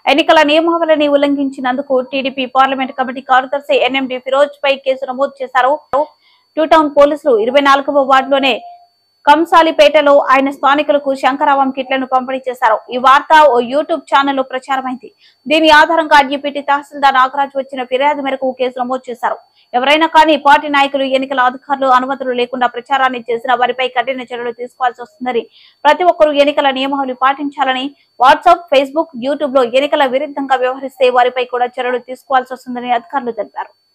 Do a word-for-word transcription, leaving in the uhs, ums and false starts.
ఎన్నికల నియమావళిని ఉల్లంఘించినందుకు టీడీపీ పార్లమెంట్ కమిటీ కార్యదర్శి ఎన్ఎండి ఫిరోజ్ పై కేసు నమోదు చేశారు. టూ టౌన్ పోలీసులు ఇరవై నాలుగవ వార్డులోనే కంసాలిపేటలో ఆయన స్థానికులకు శంకరావం కిట్లను పంపిణీ చేశారు. ఈ వార్త ఓ యూట్యూబ్ ఛానల్లో ప్రచారమైంది. దీని ఆధారంగా అడ్జిపిటి తహసీల్దార్ నాగరాజు వచ్చిన ఫిర్యాదు మేరకు కేసు నమోదు చేశారు. ఎవరైనా కానీ పార్టీ నాయకులు, ఎన్నికల అధికారులు అనుమతులు లేకుండా ప్రచారాన్ని చేసిన వారిపై కఠిన చర్యలు తీసుకోవాల్సి వస్తుందని, ప్రతి ఒక్కరూ ఎన్నికల నియమావళి పాటించాలని, వాట్సాప్, ఫేస్బుక్, యూట్యూబ్ లో ఎన్నికల విరుద్ధంగా వ్యవహరిస్తే వారిపై కూడా చర్యలు తీసుకోవాల్సి వస్తుందని అధికారులు తెలిపారు.